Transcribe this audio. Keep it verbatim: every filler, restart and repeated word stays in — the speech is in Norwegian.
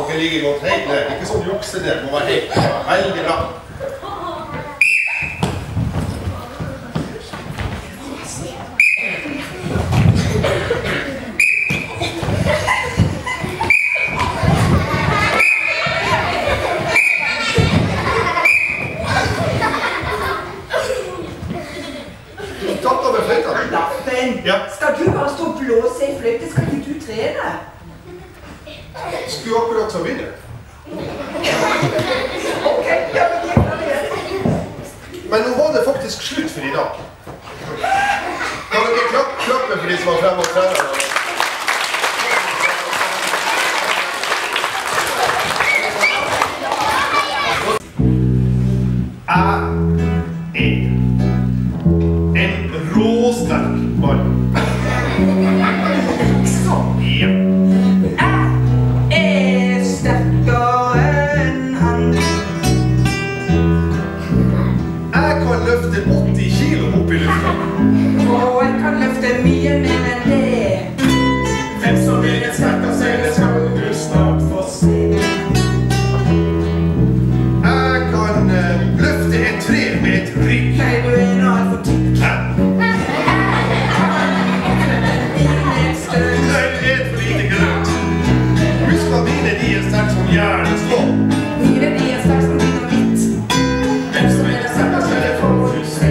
dere ligger godt helt ned. Ikke sånn jukse ned, det må være helt veldig bra. Ja. Skal du bare stå og blåse i fløyte? Skal ikke du trene? Skulle akkurat så videre. Ok, ja, men jeg kan gjøre det. Men nå var det faktisk slutt for i dag. Kan dere klappe, klappe for de som var fremme og trener? Jeg er en råsterk mann. Sånn. Ja. Jeg er sterkere enn han. Jeg kan løfte åtti kilo opp i lufta. Og jeg kan løfte mye mer enn det. Hvem som vil en sterk av seg, det skal du snart få se. Jeg kan uh, løfte et tre med et rygg. Nei, du er nå alt for tykk. Hæ? Mine de er sterk som jern og stål. Mine de er sterk som dynamitt. Hvem som er sterk av seg, det får du se.